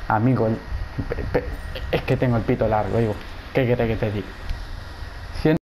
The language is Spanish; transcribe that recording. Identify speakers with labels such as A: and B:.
A: Amigo, es que tengo el pito largo, digo. ¿Qué querés que te diga?